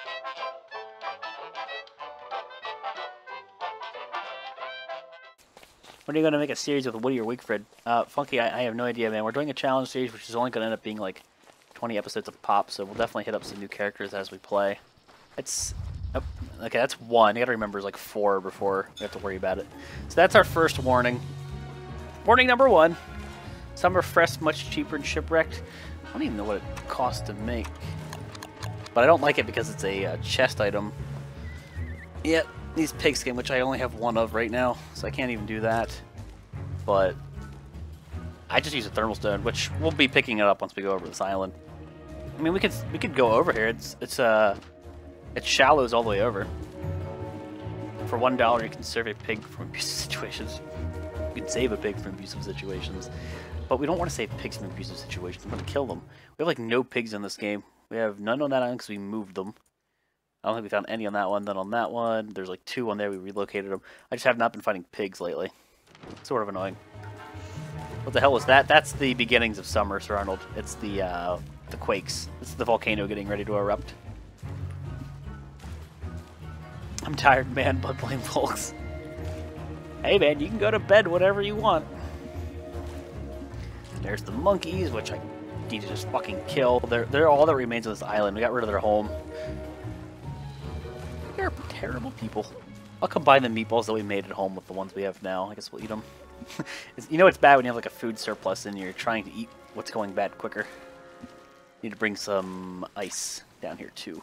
When are you going to make a series with Woody or Wigfred? Funky, I have no idea, man. We're doing a challenge series, which is only going to end up being like 20 episodes of Pop, so we'll definitely hit up some new characters as we play. It's... Oh, okay, that's 1. You gotta remember it's like 4 before we have to worry about it. So that's our first warning. Warning number 1. Some are fresh, much cheaper and shipwrecked. I don't even know what it costs to make. But I don't like it because it's a chest item. Yep, these pigskin, which I only have 1 of right now, so I can't even do that. But I just use a thermal stone, which we'll be picking it up once we go over this island. I mean, we could go over here. It shallows all the way over. For $1, you can serve a pig from abusive situations. You can save a pig from abusive situations. But we don't want to save pigs from abusive situations. We want to kill them. We have like no pigs in this game. We have none on that island because we moved them. I don't think we found any on that one. Then on that one, there's like 2 on there. We relocated them. I just have not been finding pigs lately. Sort of annoying. What the hell was that? That's the beginnings of summer, Sir Arnold. It's the quakes. It's the volcano getting ready to erupt. I'm tired, man. Blood blame folks. Hey, man, you can go to bed whenever you want. There's the monkeys, which I need to just fucking kill. They're all that remains of this island. We got rid of their home. They're terrible people. I'll combine the meatballs that we made at home with the ones we have now. I guess we'll eat them. You know it's bad when you have like a food surplus and you're trying to eat what's going bad quicker. Need to bring some ice down here too.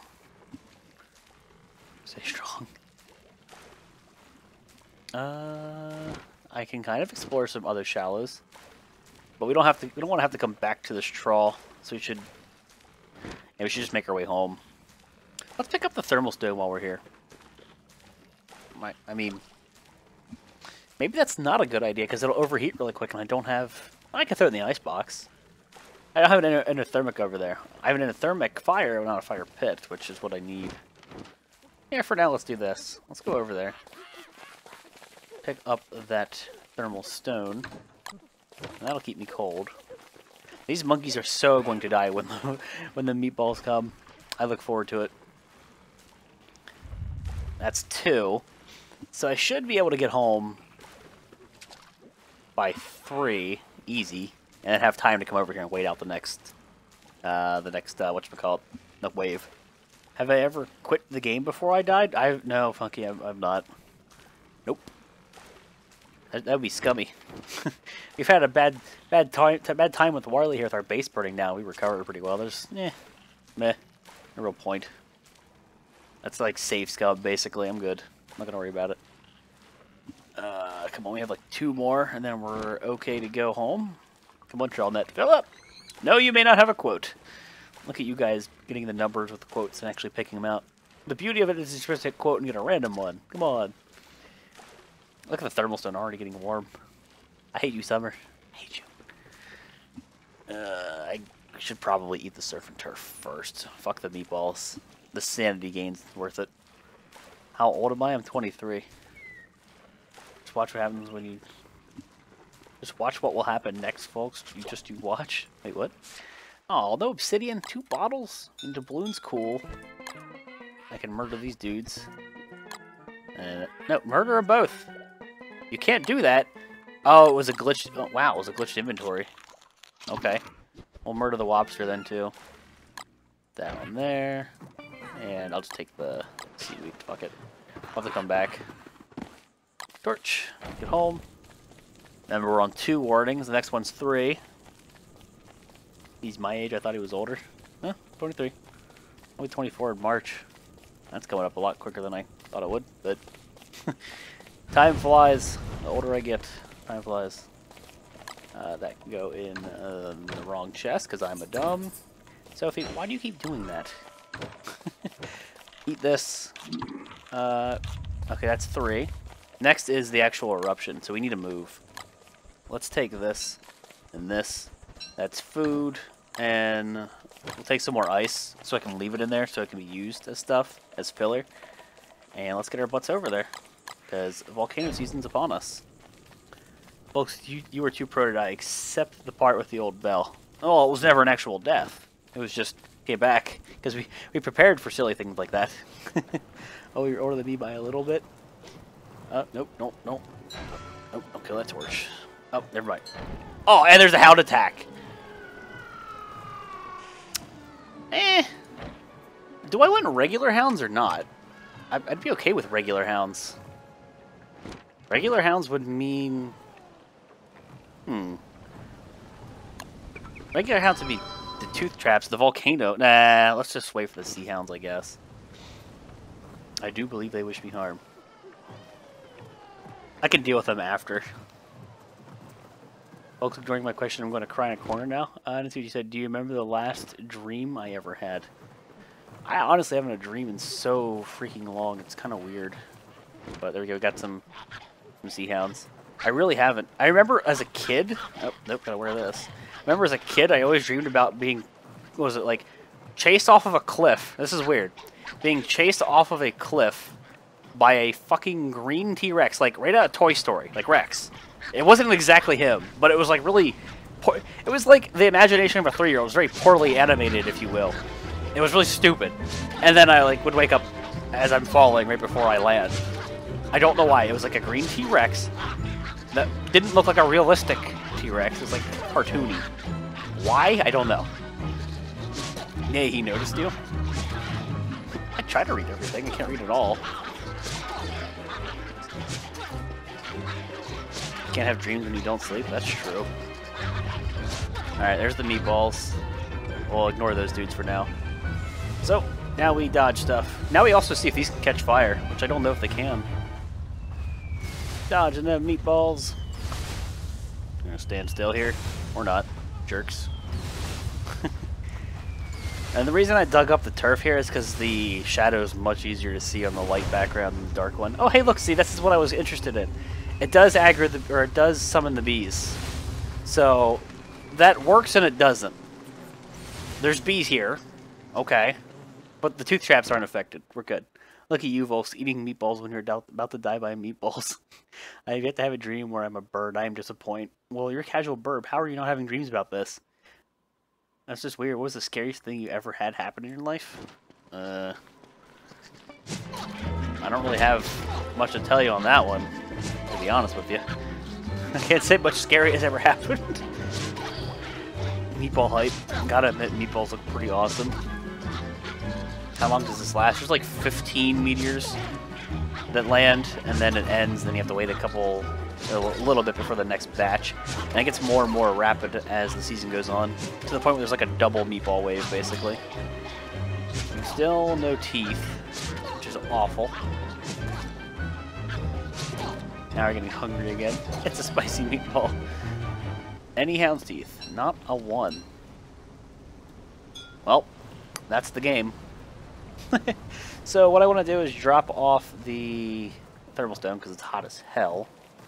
Stay strong. I can kind of explore some other shallows, but we don't have to. We don't want to have to come back to this trawl, so we should. Yeah, we should just make our way home. Let's pick up the thermal stone while we're here. I mean, maybe that's not a good idea because it'll overheat really quick, and I don't have. I can throw it in the icebox. I don't have an endothermic over there. I have an endothermic fire, but not a fire pit, which is what I need. Yeah, for now, let's do this. Let's go over there. Pick up that thermal stone. That'll keep me cold. These monkeys are so going to die when the meatballs come. I look forward to it. That's 2. So I should be able to get home by 3, easy, and then have time to come over here and wait out the next whatchamacallit, the wave. Have I ever quit the game before I died? No, Funky, I've not. Nope. That would be scummy. We've had a bad time with Warley here with our base burning down. We recovered pretty well. There's meh, no real point. That's like save scum basically. I'm good. I'm not gonna worry about it. Come on, we have like 2 more, and then we're okay to go home. Come on, TrailNet, fill up. No, you may not have a quote. Look at you guys getting the numbers with the quotes and actually picking them out. The beauty of it is you're supposed to hit quote and get a random one. Come on. Look at the thermal stone already getting warm. I hate you, Summer. I hate you. I should probably eat the surf and turf first. Fuck the meatballs. The sanity gain's worth it. How old am I? I'm 23. Just watch what happens when you... Just watch what will happen next, folks. You watch. Wait, what? Oh, no obsidian. 2 bottles. And doubloon's cool. I can murder these dudes. No, murder them both. You can't do that. Oh, it was a glitch. Oh, wow, it was a glitched inventory. Okay. We'll murder the lobster then, too. That one there. And I'll just take the seaweed. Fuck it. I'll have to come back. Torch. Get home. Then we're on 2 warnings. The next one's 3. He's my age. I thought he was older. Huh? 23. Only 24 in March. That's coming up a lot quicker than I thought it would, but... Time flies. The older I get, time flies. That can go in the wrong chest, because I'm a dumb. Sophie, why do you keep doing that? Eat this. Okay, that's 3. Next is the actual eruption, so we need to move. Let's take this and this. That's food, and we'll take some more ice so I can leave it in there so it can be used as stuff, as filler. And let's get our butts over there, because volcano season's upon us. Folks, you were too pro to die, except the part with the old bell. Oh, it was never an actual death. It was just came back because we prepared for silly things like that. Oh, you're older than me by a little bit. Nope, nope, nope. Nope, don't kill that torch. Oh, never mind. Oh, and there's a hound attack. Do I want regular hounds or not? I'd be okay with regular hounds. Regular hounds would mean... Regular hounds would be the tooth traps, the volcano. Nah, let's just wait for the sea hounds, I guess. I do believe they wish me harm. I can deal with them after. Folks, ignoring my question, I'm going to cry in a corner now. And you said, do you remember the last dream I ever had? I honestly haven't had a dream in so freaking long. It's kind of weird. But there we go. We got some sea hounds. I really haven't. I remember as a kid. Oh, nope, gotta wear this. I remember as a kid, I always dreamed about being, what was it, like, chased off of a cliff. This is weird. Being chased off of a cliff by a fucking green T-Rex, like right out of Toy Story, like Rex. It wasn't exactly him, but it was like really, it was like the imagination of a 3-year-old. It was very poorly animated, if you will. It was really stupid. And then I like would wake up as I'm falling right before I land. I don't know why. It was like a green T-Rex that didn't look like a realistic T-Rex. It was like cartoony. Why? I don't know. Yeah, he noticed you. I try to read everything. I can't read it all. Can't have dreams when you don't sleep. That's true. Alright, there's the meatballs. We'll ignore those dudes for now. So, now we dodge stuff. Now we also see if these can catch fire, which I don't know if they can. Dodging them meatballs. I'm gonna stand still here. Or not. Jerks. And the reason I dug up the turf here is because the shadow is much easier to see on the light background than the dark one. Oh, hey, look, see, this is what I was interested in. It does aggro the, or it does summon the bees. So, that works and it doesn't. There's bees here. Okay. But the tooth traps aren't affected. We're good. Look at you, Volks, eating meatballs when you're about to die by meatballs. I have yet to have a dream where I'm a bird. I am disappointed. Well, you're a casual burb. How are you not having dreams about this? That's just weird. What was the scariest thing you ever had happen in your life? I don't really have much to tell you on that one, to be honest with you. I can't say much scary has ever happened. Meatball hype. Gotta admit, meatballs look pretty awesome. How long does this last? There's like 15 meteors that land, and then it ends, and then you have to wait a little bit before the next batch. And it gets more and more rapid as the season goes on, to the point where there's like a double meatball wave, basically. Still no teeth, which is awful. Now we're getting hungry again. It's a spicy meatball. Any hound's teeth? Not a one. Well, that's the game. So what I want to do is drop off the thermal stone because it's hot as hell.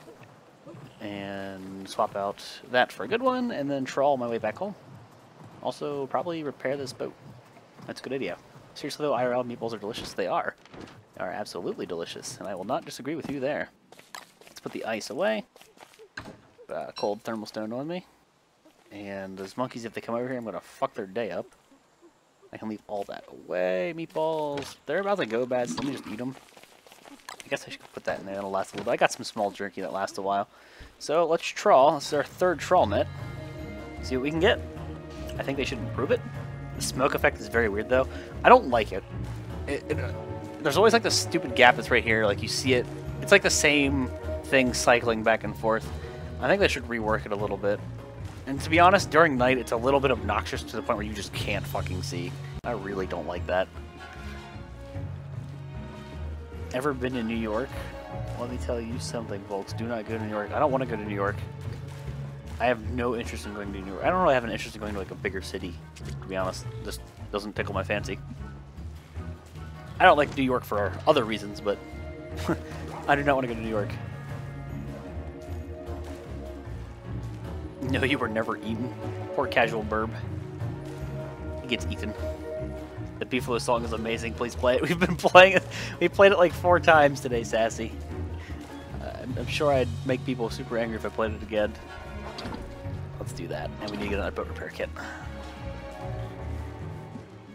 And swap out that for a good one, and then trawl my way back home. Also, probably repair this boat. That's a good idea. Seriously though, IRL meatballs are delicious. They are. They are absolutely delicious, and I will not disagree with you there. Let's put the ice away. Cold thermal stone on me. And those monkeys, if they come over here, I'm going to fuck their day up. I can leave all that away. Meatballs. They're about to go bad, so let me just eat them. I guess I should put that in there. That'll last a little bit. I got some small jerky that lasts a while. So let's trawl. This is our third trawl net. See what we can get. I think they should improve it. The smoke effect is very weird, though. I don't like it. There's always like this stupid gap that's right here. Like you see it. It's like the same thing cycling back and forth. I think they should rework it a little bit. And to be honest, during night, it's a little bit obnoxious to the point where you just can't fucking see. I really don't like that. Ever been to New York? Let me tell you something, folks. Do not go to New York. I don't want to go to New York. I have no interest in going to New York. I don't really have an interest in going to like a bigger city, to be honest. This doesn't tickle my fancy. I don't like New York for other reasons, but I do not want to go to New York. No, you were never eaten. Poor casual burb. He gets eaten. The Beefalo song is amazing. Please play it. We've been playing it. We played it like 4 times today, Sassy. I'm sure I'd make people super angry if I played it again. Let's do that. And we need to get another boat repair kit.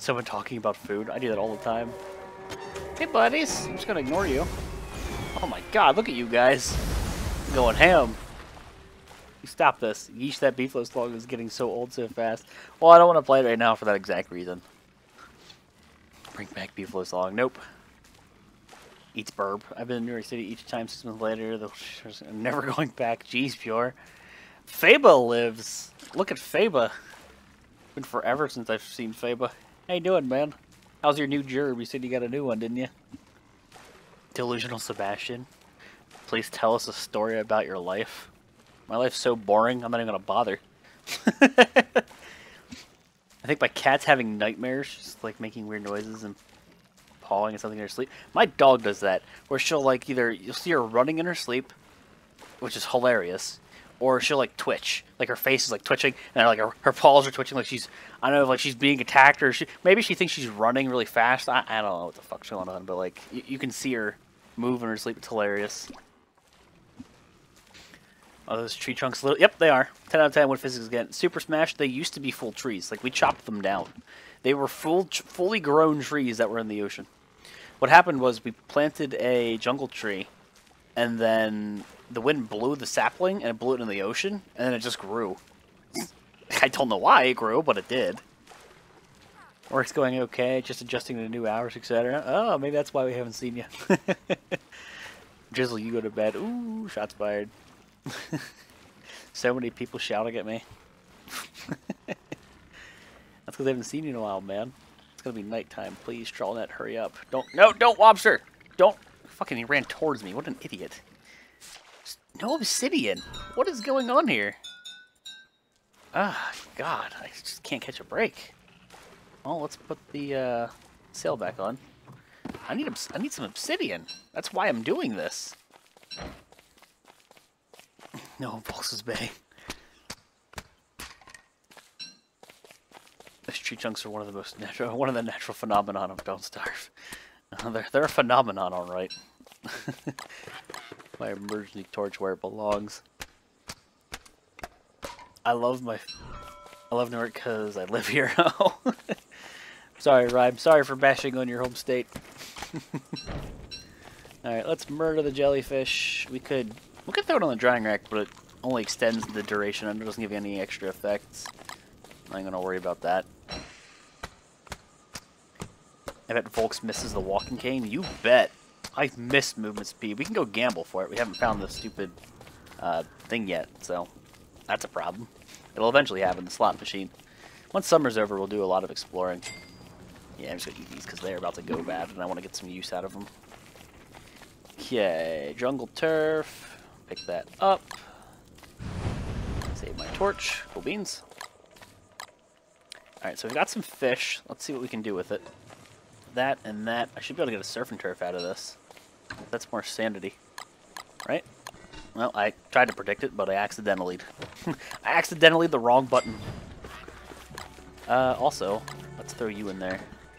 Someone talking about food. I do that all the time. Hey, buddies. I'm just gonna ignore you. Oh my god, look at you guys. Going ham. You stop this. Yeesh, that beefless log is getting so old so fast. Well, I don't want to play it right now for that exact reason. Bring back beefless log. Nope. Eats burb. I've been in New York City each time 6 months later. I'm never going back. Jeez, Pure. Faba lives. Look at Faba. Been forever since I've seen Faba. How you doing, man? How's your new gerb? You said you got a new one, didn't you? Delusional Sebastian. Please tell us a story about your life. My life's so boring, I'm not even gonna bother. I think my cat's having nightmares, just like making weird noises and pawing and something in her sleep. My dog does that, where she'll like you'll see her running in her sleep, which is hilarious, or she'll like twitch, like her face is like twitching, and like her paws are twitching, like she's, I don't know, like she's being attacked, or maybe she thinks she's running really fast. I don't know what the fuck's going on, but like you can see her move in her sleep. It's hilarious. Oh, those tree trunks little. Yep, they are. 10 out of 10 with physics again. Super Smash, they used to be full trees. Like, we chopped them down. They were fully grown trees that were in the ocean. What happened was we planted a jungle tree, and then the wind blew the sapling, and it blew it in the ocean, and then it just grew. I don't know why it grew, but it did. Work's going okay, just adjusting to new hours, etc. Oh, maybe that's why we haven't seen you. Drizzle, you go to bed. Ooh, shots fired. So many people shouting at me. That's because they haven't seen you in a while, man. It's gonna be nighttime. Please, Trollnet, hurry up. Don't Wobster! Don't! Fucking, he ran towards me. What an idiot. Just no obsidian. What is going on here? Ah, God. I just can't catch a break. Well, let's put the sail back on. I need some obsidian. That's why I'm doing this. No, Volx's Bay. Those tree chunks are one of the natural phenomenon of Don't Starve. They're a phenomenon, all right. My emergency torch where it belongs. I love New York because I live here. Sorry, Rhyme. Sorry for bashing on your home state. All right, let's murder the jellyfish. We could throw it on the drying rack, but it only extends the duration and it doesn't give you any extra effects. I ain't gonna worry about that. I bet Volks misses the walking cane. You bet. I missed movement speed. We can go gamble for it. We haven't found the stupid thing yet, so that's a problem. It'll eventually happen, the slot machine. Once summer's over, we'll do a lot of exploring. Yeah, I'm just gonna eat these because they're about to go bad and I want to get some use out of them. Okay, jungle turf. Pick that up. Save my torch. Cool beans. Alright, so we got some fish. Let's see what we can do with it. That and that. I should be able to get a surf and turf out of this. That's more sanity. Right? Well, I tried to predict it, but I accidentally. I accidentally the wrong button. Also, let's throw you in there.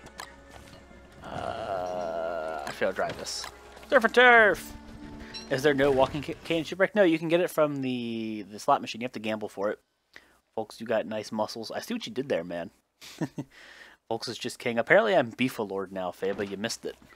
I should drive this. Surf and turf! Is there no walking cane shipwreck? No, you can get it from the slot machine. You have to gamble for it. Folks, you got nice muscles. I see what you did there, man. Folks is just king. Apparently I'm Beefalord now, Faba. You missed it.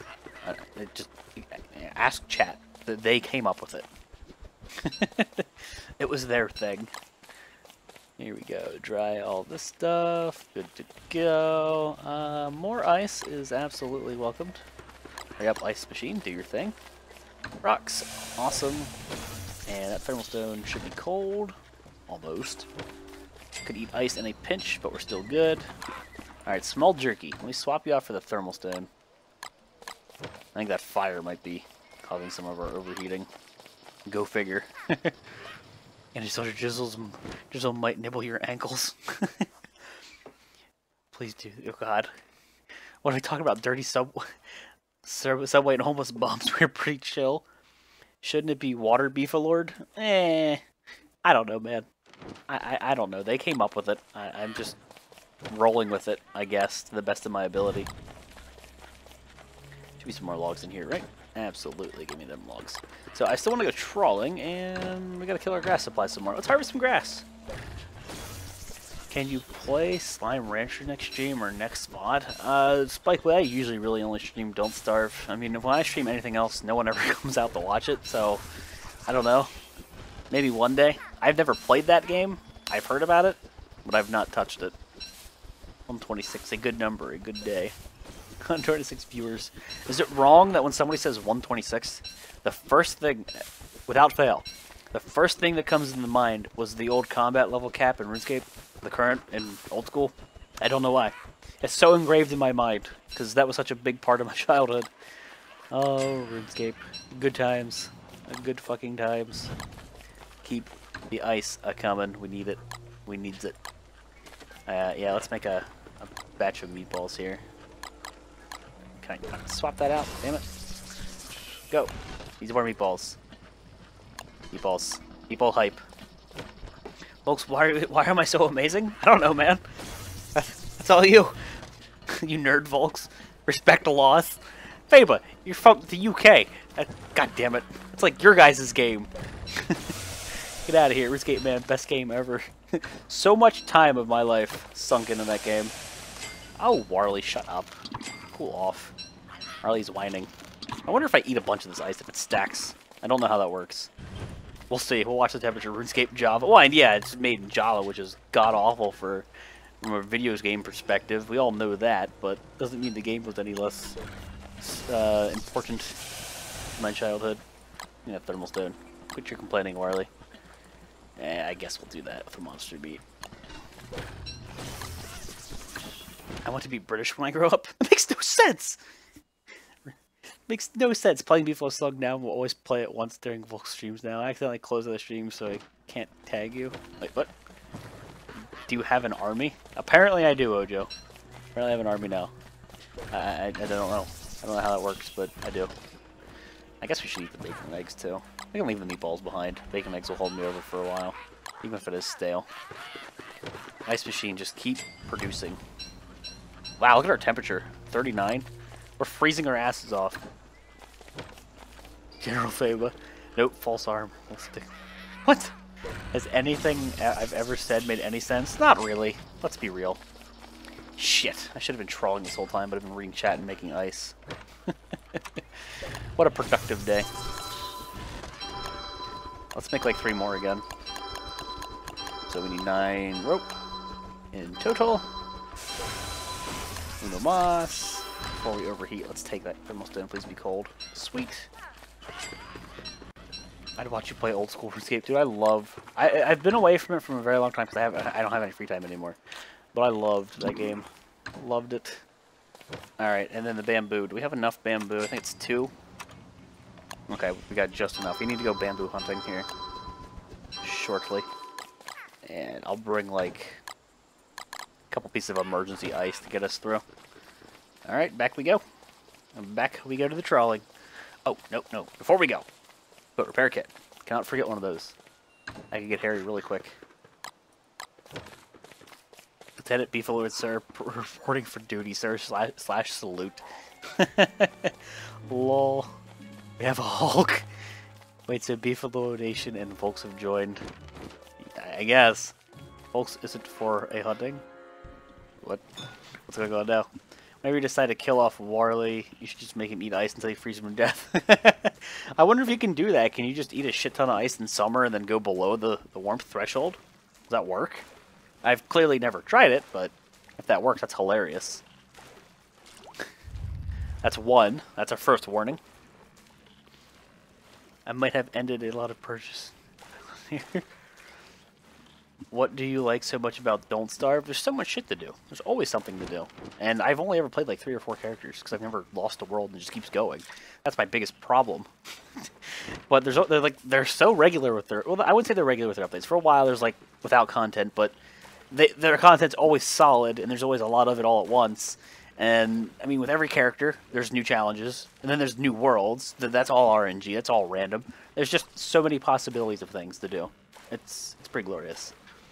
Ask chat. They came up with it. It was their thing. Here we go. Dry all this stuff. Good to go. More ice is absolutely welcomed. Hurry up, ice machine. Do your thing. Rocks. Awesome. And that thermal stone should be cold. Almost. Could eat ice in a pinch, but we're still good. Alright, small jerky. Let me swap you out for the thermal stone. I think that fire might be causing some of our overheating. Go figure. And just Drizzle might nibble your ankles. Please do. Oh god. What are we talking about? Dirty Subway and homeless bums. We're pretty chill. Shouldn't it be water Beefalord? I don't know, man. I don't know. They came up with it. I'm just rolling with it, I guess, to the best of my ability. Should be some more logs in here, right? Absolutely, give me them logs. So I still want to go trawling, and we gotta kill our grass supply some more. Let's harvest some grass. Can you play Slime Rancher next stream or next mod? Spike, I usually really only stream Don't Starve. I mean, when I stream anything else, no one ever comes out to watch it, so I don't know. Maybe one day. I've never played that game. I've heard about it, but I've not touched it. 126, a good number, a good day. 126 viewers. Is it wrong that when somebody says 126, the first thing, without fail, the first thing that comes into mind was the old combat level cap in RuneScape? The current and old school? I don't know why. It's so engraved in my mind, because that was such a big part of my childhood. Oh, RuneScape. Good times. Good fucking times. Keep the ice a-coming. We need it. We needs it. Yeah, let's make a batch of meatballs here. Can I swap that out? Damn it. Go. These are more meatballs. Meatballs. Meatball hype. Folks, why am I so amazing? I don't know, man. That's all you. You nerd folks. Respect the laws. Faba, you're from the UK. God damn it. It's like your guys' game. Get out of here. RuneScape, man. Best game ever. So much time of my life sunk into that game. Oh, Warley, shut up. Cool off. Warley's whining. I wonder if I eat a bunch of this ice if it stacks. I don't know how that works. We'll see. We'll watch the temperature. RuneScape Java. Well, and yeah, it's made in Java, which is god-awful from a video game perspective. We all know that, but doesn't mean the game was any less important in my childhood. Yeah, Thermal Stone. Quit your complaining, Warley. I guess we'll do that with a monster beat. I want to be British when I grow up. It makes no sense! Makes no sense. Playing Beefalo Slug now, we'll always play it once during Volk streams now. I accidentally closed the stream so I can't tag you. Wait, what? Do you have an army? Apparently I do, Ojo. Apparently I have an army now. I don't know. I don't know how that works, but I do. I guess we should eat the bacon and eggs too. I can leave the meatballs behind. Bacon and eggs will hold me over for a while, even if it is stale. Ice machine, just keep producing. Wow, look at our temperature. 39. We're freezing our asses off. General Faba. Nope, false arm. What? Has anything I've ever said made any sense? Not really. Let's be real. Shit. I should have been trolling this whole time, but I've been reading chat and making ice. What a productive day. Let's make like 3 more again. So we need 9 rope in total. Uno mas. Before we overheat, let's take that thermal stone. Please be cold. Sweet. I'd watch you play old school RuneScape, dude. I've been away from it for a very long time because I don't have any free time anymore. But I loved that game. Loved it. Alright, and then the bamboo. Do we have enough bamboo? I think it's 2. Okay, we got just enough. We need to go bamboo hunting here shortly. And I'll bring like a couple pieces of emergency ice to get us through. Alright, back we go. And back we go to the trawling. Oh, no, no. Before we go. But repair kit. Cannot forget one of those. I can get hairy really quick. Lieutenant Beefalo, sir, reporting for duty, sir, slash salute. Lol. We have a Hulk. Wait, so Beefalo Nation and Volks have joined. I guess. Volks isn't for a hunting? What? What's going on now? Whenever you decide to kill off Warley, you should just make him eat ice until he freezes him to death. I wonder if you can do that. Can you just eat a shit ton of ice in summer and then go below the warmth threshold? Does that work? I've clearly never tried it, but if that works, that's hilarious. That's one. That's our first warning. I might have ended a lot of purchase. What do you like so much about Don't Starve? There's so much shit to do. There's always something to do. And I've only ever played like 3 or 4 characters because I've never lost a world and it just keeps going. That's my biggest problem. But they're so regular with their... Well, I wouldn't say they're regular with their updates. For a while, there's like without content, but their content's always solid and there's always a lot of it all at once. And, I mean, with every character, there's new challenges. And then there's new worlds. That's all RNG. That's all random. There's just so many possibilities of things to do. It's pretty glorious.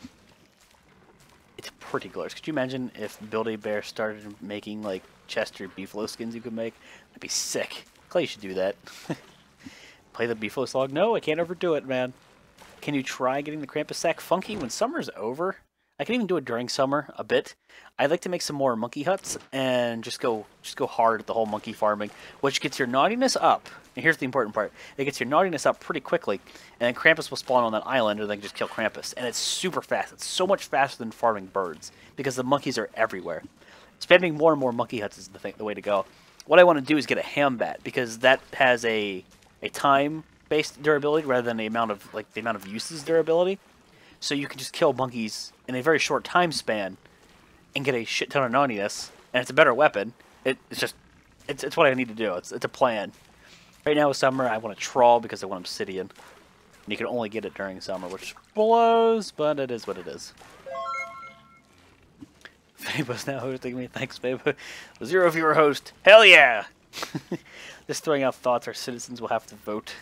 It's pretty glorious. Could you imagine if Build-A-Bear started making, like, Chester Beefalo skins you could make? That'd be sick. Clay should do that. Play the Beefalo slog? No, I can't overdo it, man. Can you try getting the Krampus sack funky when summer's over? I can even do it during summer a bit. I'd like to make some more monkey huts and just go hard at the whole monkey farming, which gets your naughtiness up. And here's the important part: it gets your naughtiness up pretty quickly, and then Krampus will spawn on that island, and then just kill Krampus. And it's super fast. It's so much faster than farming birds because the monkeys are everywhere. Spamming more and more monkey huts is the way to go. What I want to do is get a ham bat because that has a time-based durability rather than the amount of uses durability. So you can just kill monkeys in a very short time span and get a shit ton of naughtiness, and it's a better weapon. It's what I need to do. It's a plan. Right now with summer, I want a trawl because I want obsidian. And you can only get it during summer, which blows, but it is what it is. Fabo's now hosting me. Thanks, Fabo. Zero viewer host. Hell yeah! Just throwing out thoughts. Our citizens will have to vote.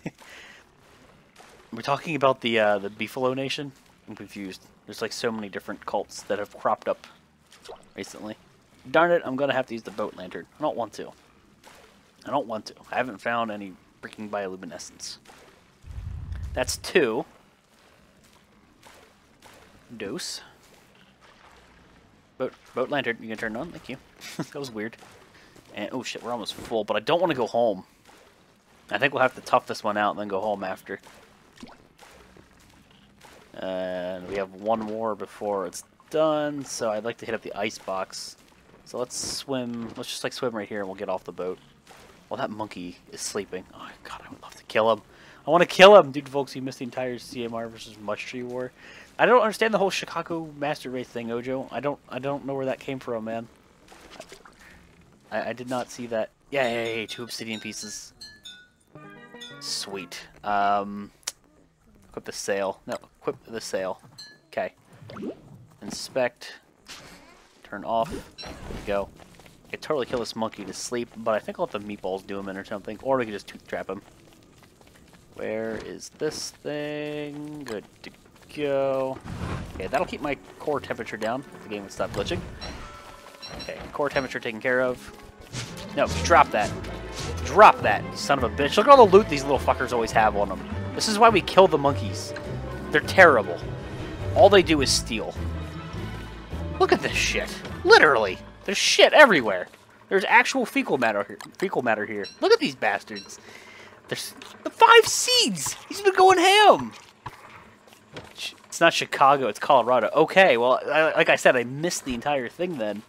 We're talking about the Beefalo Nation. I'm confused. There's like so many different cults that have cropped up recently. Darn it! I'm gonna have to use the boat lantern. I don't want to. I haven't found any freaking bioluminescence. That's 2. Dose. Boat lantern, you can turn it on? Thank you. That was weird. And oh shit, we're almost full, but I don't want to go home. I think we'll have to tough this one out and then go home after. And we have one more before it's done, so I'd like to hit up the ice box. So let's swim. Let's just like swim right here and we'll get off the boat. Well, that monkey is sleeping. Oh god, I would love to kill him. I want to kill him! Dude, folks, you missed the entire CMR versus Mush Tree War. I don't understand the whole Chicago Master Race thing, Ojo. I don't know where that came from, man. I did not see that. Yay, 2 obsidian pieces. Sweet. Equip the sail. No, equip the sail. Okay. Inspect. Turn off. There we go. I could totally kill this monkey to sleep, but I think I'll let the meatballs do him in or something. Or we could just tooth trap him. Where is this thing? Good to go. Okay, that'll keep my core temperature down. The game would stop glitching. Okay, core temperature taken care of. No, drop that. Drop that, you son of a bitch. Look at all the loot these little fuckers always have on them. This is why we kill the monkeys. They're terrible. All they do is steal. Look at this shit. Literally. There's shit everywhere. There's actual fecal matter here. Look at these bastards. There's the 5 seeds. He's been going ham. It's not Chicago. It's Colorado. Okay. Well, like I said, I missed the entire thing then.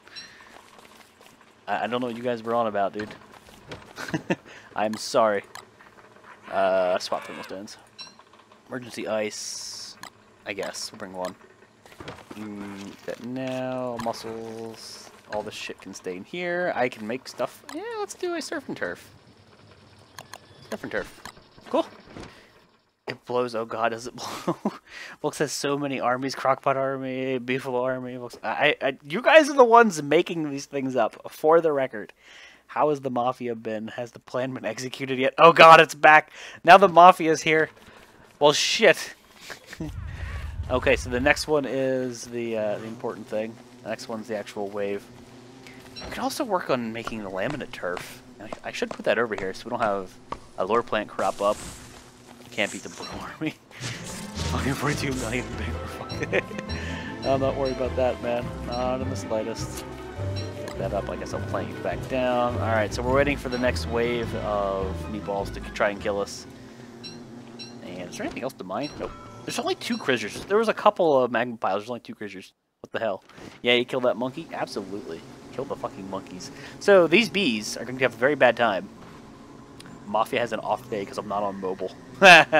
I don't know what you guys were on about, dude. I'm sorry. Swap thermal stones. Emergency ice. I guess we'll bring one. That now. Muscles. All this shit can stay in here. I can make stuff. Yeah, let's do a surf and turf. Surf and turf. Cool. It blows. Oh god, does it blow? Volks has so many armies. Crockpot army, Beefalo army. Volks. You guys are the ones making these things up. For the record, how has the Mafia been? Has the plan been executed yet? Oh god, it's back. Now the Mafia's here. Well, shit. Okay, so the next one is the important thing. The next one's the actual wave. We can also work on making the laminate turf. I should put that over here so we don't have a lure plant crop up. Can't beat the Blue Army. Fucking 42 million big. I'm not worried about that, man. Not in the slightest. Pick that up. I guess I'll plane it back down. Alright, so we're waiting for the next wave of meatballs to try and kill us. And is there anything else to mine? Nope. There's only 2 critters. There was a couple of magma piles. There's only 2 critters. What the hell? Yeah, you killed that monkey? Absolutely. Kill the fucking monkeys. So these bees are going to have a very bad time. Mafia has an off day because I'm not on mobile.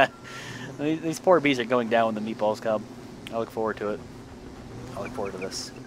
These poor bees are going down when the meatballs come. I look forward to it. I look forward to this.